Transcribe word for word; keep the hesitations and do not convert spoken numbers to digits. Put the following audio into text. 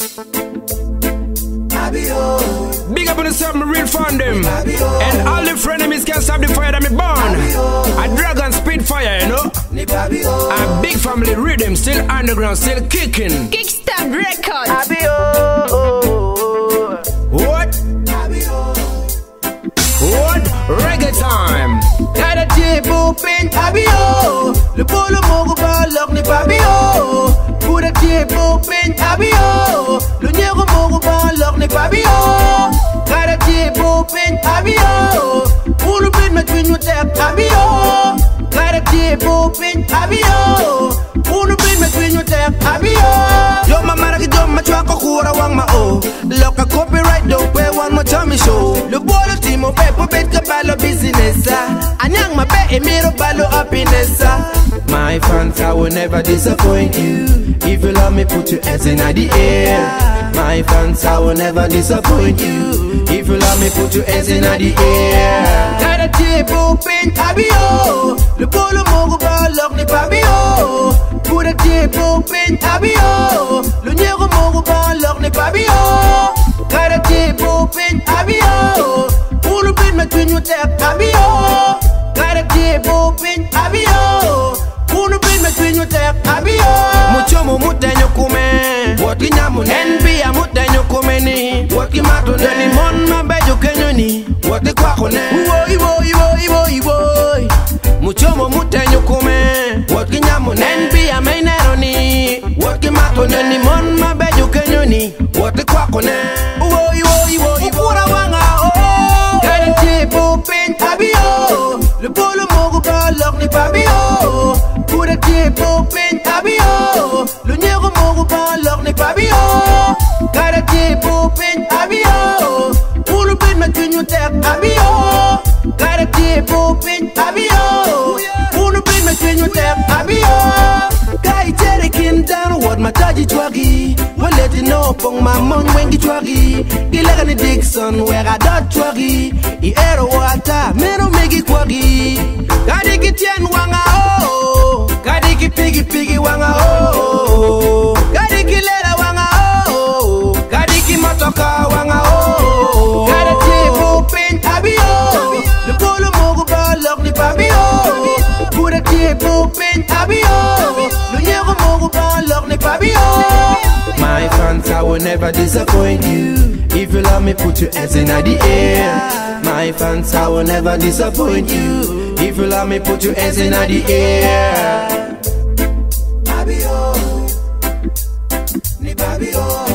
Abioo. Big up on the something real fun them. Abioo. And all the frenemies can stop the fire that me burn. A dragon speed fire, you know. Abioo. A big family rhythm, still underground, still kicking. Dickson records. Abioo. What? Abioo. What? Reggae time. Kada table pin Abioo. Le polo mogo balok ni Abioo. Pura table pin Abioo. Le nyego mogo balok ni Abioo. Kada table pin Abioo. Puro pin between you tap Abioo. Kada table pin Abioo. Puro pin between you tap Abioo. Yo mama raki yo machwako kura wang mao. Loka copyright don't pay one more time show. Le bolo timo pepo bet kabalo business. Anyang mabe emiro balo happiness. My fans, I will never disappoint you. If you love me, put your hands in the air. My fans, I will never disappoint you. If you love me, put your hands in the air. Kada table pin Abioo. Le polo mogo balok ni Abioo. Put a table pin Abioo. Le nyego mogo balok ni Abioo. Kada table pin Abioo. Puro pin between you tap Abioo. Kada table pin Abioo. Puro pin between you tap Abioo. Mucho mo mutenyo kume. Woti nyamu Enbi ya mutenyo kume ni. Woti mato ne Ni mon mabejo kenyo ni. Woti kwako ne Iwo iwo iwo iwo iwo. Mucho mo mutenyo kume. Woti nyamu ne Enbi ya mainero ni. Woti mato ne Ni mon mabejo kenyo ni. Woti kwako ne Iwo iwo iwo iwo. Ukura wanga oh. Kada table pin Abioo. Le polo mogo balok ni Abioo. Pura table pin Abioo. Le nyego mogo balok ni Abioo. Kada table pin Abioo. Puro pin between you tap Abioo. Kada table pin Abioo. Puro pin between you tap Abioo. Kai tere kin down what my taji twagi. Well let you know pong my mon wengi twagi. Ilaga ni Dickson where I dot twagi. I ero wata mero megi kwagi. Kadi ki tien wanga oh. Kadi ki pigi pigi wanga oh. Kadi ki lera wanga oh. Kadi ki motoka wanga oh. Kada table pin Abioo. Le polo mogo balok ni Abioo. Pura table pin Abioo. Le nyego mogo balok ni Abioo. My fans, I will never disappoint you. If you love me, put your hands in the air. My fans, I will never disappoint you. If you love me, put your hands in the air. Abioo. Ni Abioo.